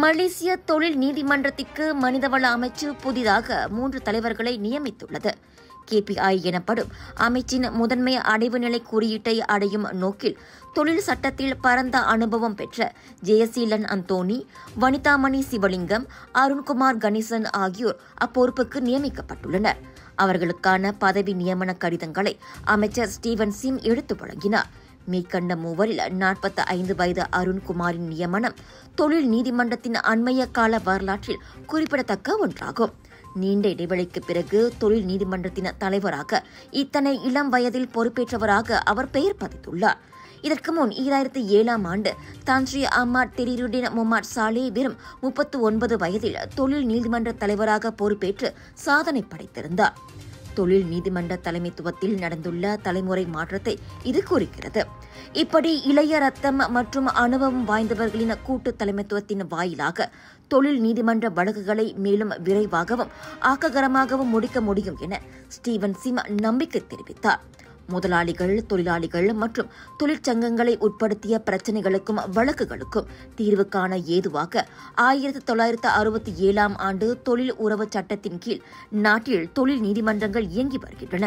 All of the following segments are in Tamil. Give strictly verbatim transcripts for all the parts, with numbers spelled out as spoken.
மலேசிய தொழில் நீதிமன்றத்திற்கு மனிதவள அமைச்சு புதிதாக மூன்று தலைவர்களை நியமித்துள்ளது. கேபிஐ எனப்படும் அமைச்சின் முதன்மை அடைவு நிலை குறியீட்டை அடையும் நோக்கில் தொழில் சட்டத்தில் பரந்த அனுபவம் பெற்ற ஜெயசீலன் அந்தோணி, வனிதாமணி சிவலிங்கம், அருண்குமார் கணேசன் ஆகியோர் அப்பொறுப்புக்கு நியமிக்கப்பட்டுள்ளனர். அவர்களுக்கான பதவி நியமன கடிதங்களை அமைச்சர் ஸ்டீவன் சிம் எடுத்து வழங்கினார். மேற்கண்ட மூவரில் நாற்பத்தி ஐந்து வயது அருண்குமாரின் நியமனம் தொழில் நீதிமன்றத்தின் அண்மைய கால வரலாற்றில் குறிப்பிடத்தக்க ஒன்றாகும். நீண்ட இடைவெளிக்கு பிறகு தொழில் நீதிமன்றத்தின் தலைவராக இத்தனை இளம் வயதில் பொறுப்பேற்றவராக அவர் பெயர் பதித்துள்ளார். இதற்கு முன் ஈராயிரத்தி ஏழாம் ஆண்டு Tan Sri Ahmad Terrirudin Mohamad Salleh வெறும் முப்பத்தி ஒன்பது வயதில் தொழில் நீதிமன்ற தலைவராக பொறுப்பேற்று சாதனை படைத்திருந்தார். தொழில் நீதிமன்ற தலைமைத்துவத்தில் நடந்துள்ள தலைமுறை மாற்றத்தை இது குறிக்கிறது. இப்படி இளைய ரத்தம் மற்றும் அனுபவம் வாய்ந்தவர்களின் கூட்டு தலைமைத்துவத்தின் வாயிலாக தொழில் நீதிமன்ற வழக்குகளை மேலும் விரைவாகவும் ஆக்ககரமாகவும் முடிக்க முடியும் என ஸ்டீவன் சிம் நம்பிக்கை தெரிவித்தார். முதலாளிகள், தொழிலாளிகள் மற்றும் தொழிற்சங்கங்களை உட்படுத்திய பிரச்சினைகளுக்கும் வழக்குகளுக்கும் தீர்வு காண ஏதுவாக ஆயிரத்தி தொள்ளாயிரத்து அறுபத்தி ஏழாம் ஆண்டு தொழில் உறவு சட்டத்தின் கீழ் நாட்டில் தொழில் நீதிமன்றங்கள் இயங்கி வருகின்றன.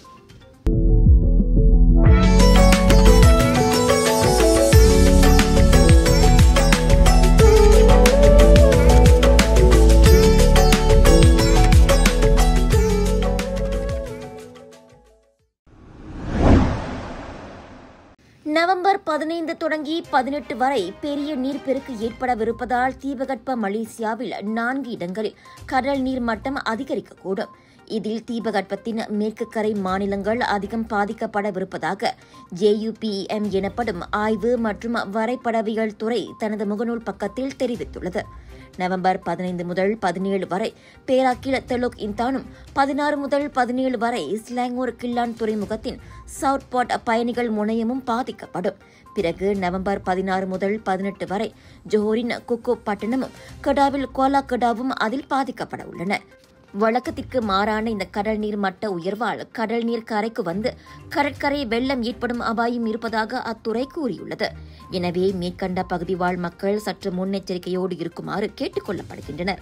நவம்பர் பதினைந்து தொடங்கி பதினெட்டு வரை பெரிய நீர்ப்பெருக்கு ஏற்படவிருப்பதால் தீபகற்ப மலேசியாவில் நான்கு இடங்களில் கடல் நீர் மட்டம் அதிகரிக்கக்கூடும். இதில் தீபகற்பத்தின் மேற்கு கரை மாநிலங்கள் அதிகம் பாதிக்கப்படவிருப்பதாக ஜேயுபிஎம் எனப்படும் ஆய்வு மற்றும் வரைபடவியல் துறை தனது முகநூல் பக்கத்தில் தெரிவித்துள்ளது. நவம்பர் பதினைந்து முதல் பதினேழு வரை பேராக்கில் தெலோக் இந்தானும், பதினாறு முதல் பதினேழு வரை ஸ்லாங்கூர் கில்லான் துறைமுகத்தின் சவுத் பாட் பயணிகள் முனையமும் பாதிக்கப்படும். பிறகு நவம்பர் பதினாறு முதல் பதினெட்டு வரை ஜோஹரின் குக்கோ பட்டணமும் கடாவில் கோலா கடாவும் அதில் பாதிக்கப்பட உள்ளன. வழக்கத்திற்கு மாறான இந்த கடல் நீர் மட்ட உயர்வால் கடல் நீர் கரைக்கு வந்து கடற்கரை வெள்ளம் ஏற்படும் அபாயம் இருப்பதாக அத்துறை கூறியுள்ளது. எனவே மேற்கண்ட பகுதி வாழ் மக்கள் சற்று முன்னெச்சரிக்கையோடு இருக்குமாறு கேட்டுக் கொள்ளப்படுகின்றனர்.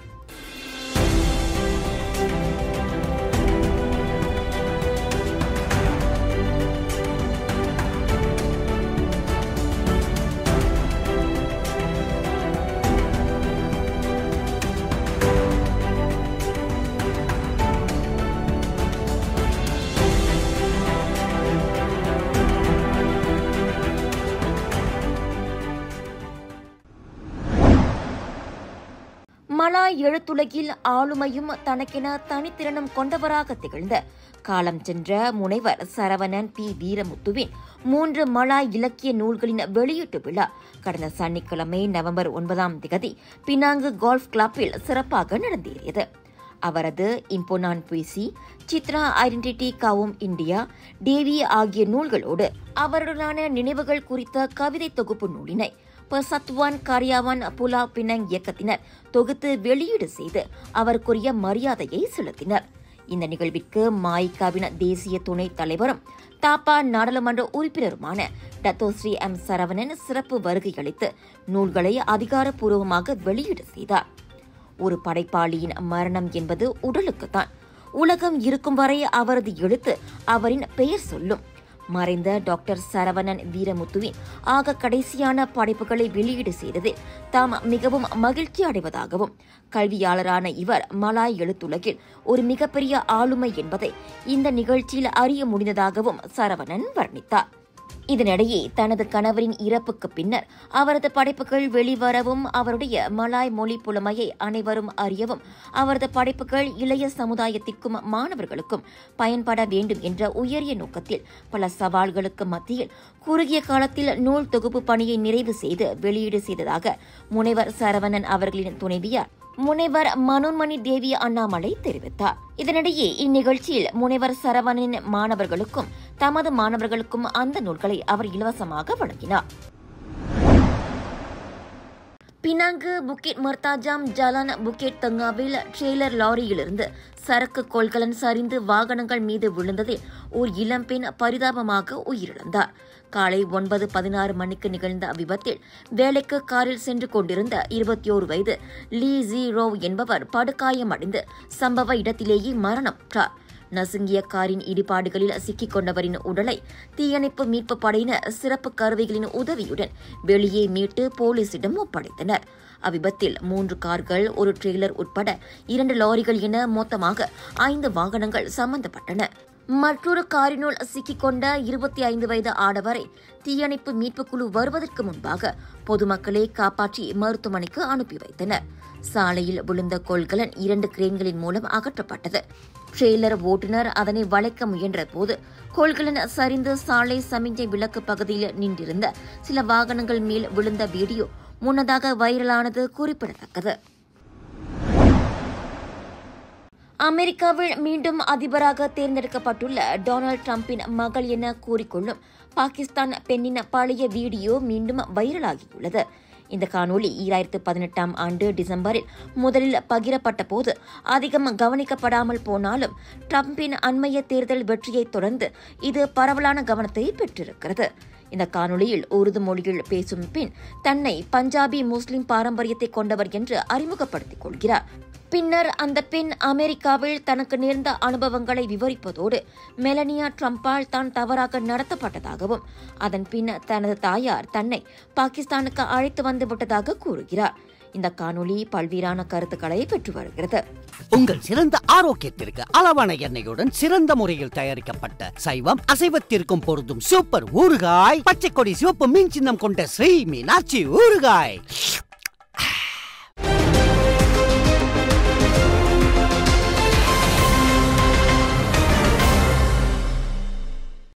மலாய் எழுத்துலகில் ஆளுமையும் தனக்கென தனித்திறனும் கொண்டவராக திகழ்ந்த காலம் சென்ற முனைவர் சரவணன் பி வீரமுத்துவின் மூன்று மலாய் இலக்கிய நூல்களின் வெளியீட்டு விழா கடந்த சனிக்கிழமை நவம்பர் ஒன்பதாம் திகதி பினாங்கு கோல்ஃப் கிளப்பில் சிறப்பாக நடந்தேறியது. அவரது இம்போனான் புய்சி, சித்ரா ஐடென்டிட்டி காவும் இந்தியா, தேவி ஆகிய நூல்களோடு அவருடனான நினைவுகள் குறித்த கவிதை தொகுப்பு நூலினை பர்சத்வான் காரியாவான் புலா பினாங் இயக்கத்தினர் தொகுத்து வெளியீடு செய்து அவருக்குரிய மரியாதையை செலுத்தினர். இந்த நிகழ்விற்கு மாயிகாவின் தேசிய துணைத் தலைவரும் தாப்பா நாடாளுமன்ற உறுப்பினருமான டத்தோஸ்ரீ எம் சரவணன் சிறப்பு வருகை அளித்து நூல்களை அதிகாரப்பூர்வமாக வெளியீடு செய்தார். ஒரு படைப்பாளியின் மரணம் என்பது உடலுக்குத்தான். உலகம் இருக்கும் வரை அவரது எழுத்து அவரின் பெயர் சொல்லும். மறைந்த டாக்டர் சரவணன் வீரமுத்துவின் ஆக கடைசியான படைப்புகளை வெளியீடு செய்ததில் தாம் மிகவும் மகிழ்ச்சி அடைவதாகவும், கல்வியாளரான இவர் மலாய் எழுத்துலகில் ஒரு மிகப்பெரிய ஆளுமை என்பதை இந்த நிகழ்ச்சியில் அறிய முடிந்ததாகவும் சரவணன் வர்ணித்தார். இதனிடையே தனது கணவரின் இறப்புக்கு பின்னர் அவரது படைப்புகள் வெளிவரவும், அவருடைய மலாய் மொழி புலமையை அனைவரும் அறியவும், அவரது படைப்புகள் இளைய சமுதாயத்திற்கும் மாணவர்களுக்கும் பயன்பட வேண்டும் என்ற உயரிய நோக்கத்தில் பல சவால்களுக்கு மத்தியில் குறுகிய காலத்தில் நூல் தொகுப்பு பணியை நிறைவு செய்து வெளியீடு செய்ததாக முனைவர் சரவணன் அவர்களின் துணைவியார் முனைவர் மனோன்மணி தேவி அண்ணாமலை தெரிவித்தார். இதனிடையே இந்நிகழ்ச்சியில் முனைவர் சரவணனின் மாணவர்களுக்கும் தமது மாணவர்களுக்கும் அந்த நூல்களை அவர் இலவசமாக வழங்கினார். Penang Bukit Mertajam Jalan Bukit தங்காவில் ட்ரெய்லர் லாரியிலிருந்து சரக்கு கொள்கலன் சரிந்து வாகனங்கள் மீது விழுந்ததில் ஓர் இளம்பெண் பரிதாபமாக உயிரிழந்தார். காலை ஒன்பது பதினாறு மணிக்கு நிகழ்ந்த அவ்விபத்தில் வேலைக்கு காரில் சென்று கொண்டிருந்த இருபத்தி ஓரு வயது லீ ஜி ரோவ் என்பவர் படுகாயமடைந்து சம்பவ இடத்திலேயே மரணமுற்றார். நசுங்கிய காரின் இடிபாடுகளில் சிக்கிக் கொண்டவரின் உடலை தீயணைப்பு மீட்பு படையினர் சிறப்பு கருவிகளின் உதவியுடன் வெளியே மீட்டு போலீசிடம் ஒப்படைத்தனர். அவ்விபத்தில் மூன்று கார்கள், ஒரு ட்ரெய்லர் உட்பட இரண்டு லாரிகள் என மொத்தமாக ஐந்து வாகனங்கள் சம்பந்தப்பட்டன. மற்றொரு காரினுள் சிக்கிக்கொண்ட இருபத்தி ஐந்து வயது ஆடவரை தீயணைப்பு மீட்புக் குழு வருவதற்கு முன்பாக பொதுமக்களே காப்பாற்றி மருத்துவமனைக்கு அனுப்பி வைத்தனர். சாலையில் விழுந்த கொள்கலன் இரண்டு கிரேன்களின் மூலம் அகற்றப்பட்டது. ட்ரெய்லர் ஓட்டுநர் அதனை வளைக்க முயன்ற போது கொள்கலன் சரிந்து சாலை சமிஞ்சை விளக்கு பகுதியில் நின்றிருந்த சில வாகனங்கள் மேல் விழுந்த வீடியோ முன்னதாக வைரலானது குறிப்பிடத்தக்கது. அமெரிக்காவில் மீண்டும் அதிபராக தேர்ந்தெடுக்கப்பட்டுள்ள டொனால்டு டிரம்பின் மகள் என கூறிக்கொள்ளும் பாகிஸ்தான் பெண்ணின் பழைய வீடியோ மீண்டும் வைரலாகியுள்ளது. இந்த காணொலி ஈராயிரத்து பதினெட்டாம் ஆண்டு டிசம்பரில் முதலில் பகிரப்பட்ட போது அதிகம் கவனிக்கப்படாமல் போனாலும் டிரம்பின் அண்மைய தேர்தல் வெற்றியைத் தொடர்ந்து இது பரவலான கவனத்தை பெற்றிருக்கிறது. இந்த காணொலியில் உருது மொழியில் பேசும் பெண் தன்னை பஞ்சாபி முஸ்லிம் பாரம்பரியத்தை கொண்டவர் என்று அறிமுகப்படுத்திக் கொள்கிறார். பின்னர் அந்த பெண் அமெரிக்காவில் தனக்கு நேர்ந்த அனுபவங்களை விவரிப்பதோடு மெலனியா டிரம்பால் தான் தவறாக நடத்தப்பட்டதாகவும் அதன் பின் தனது தாயார் தன்னை பாகிஸ்தானுக்கு அழைத்து வந்து விட்டதாக கூறுகிறார். இந்த காணொலி பல்வேறான கருத்துக்களை பெற்று வருகிறது. உங்கள் சிறந்த ஆரோக்கியத்திற்கு அளவான எண்ணெயுடன் சிறந்த முறையில் தயாரிக்கப்பட்ட சைவம் அசைவத்திற்கும் பொருந்தும் சூப்பர் ஊறுகாய், பச்சை கொடி சிவப்பு மீன் சின்னம் கொண்ட ஸ்ரீ மீனாட்சி ஊறுகாய்.